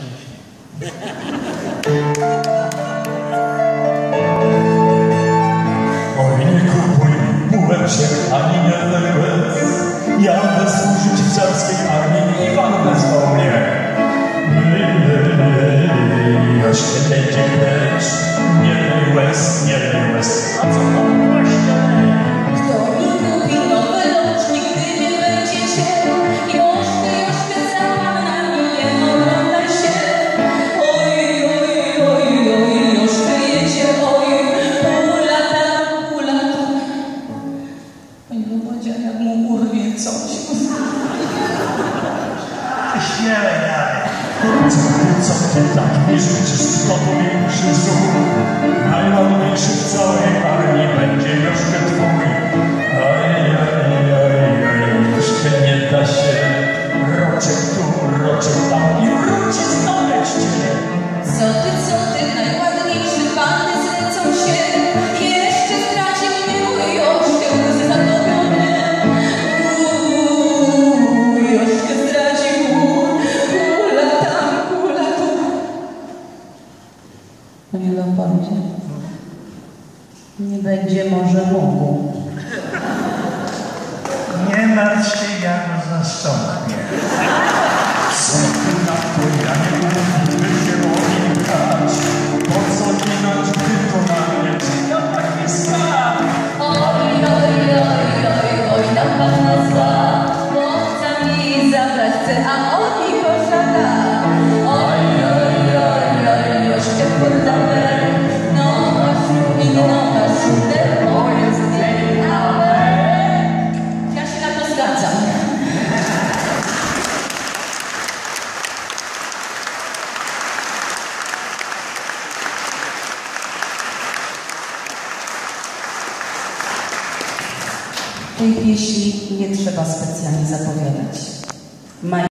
szczęśliwy. Oj, nie kupuj bułek się ani nie łez. Ja bez służyć w carskiej armii i pan wezwał mnie. Już nie będzie grać, nie lej łez, nie lej łez. A co pan właśnie leje? Kto mi kupi nowy locznik, gdy nie będziecie? Joszkę, cała na mnie, oglądaj się. Oj, Joszkę jedzie, oj, pół lata. Panie Wołodzie, jak mu urwie coś. Ty śmiałe dalej. Co ty tak nie życzysz, kto tu większy wzór? Najładniejszy w całej armii będzie Joszkę twój. Joszkę nie da się. Roczek tu, roczek tam i wróci znaleźcie. Co ty, najładniejszy panny zlecą się. Jeszcze zdradził mnie mój Joszkę, łzy zatopią mnie. Joszkę zdradził, kula tam. Panie Leopoldzie, nie będzie może mógł. Nie martw się, ja go zastąpię. Co ty na to, ja nie mówimy się o nim grać. Po co ginąć, gdy to na mnie czyja taki stan? Oj, na pana zła, bo chce mi zabrać, a on mi pożada. Joszkę poddamy, nowa szóstek, o jest ale ja się na to zgadzam. Tej pieśni nie trzeba specjalnie zapowiadać.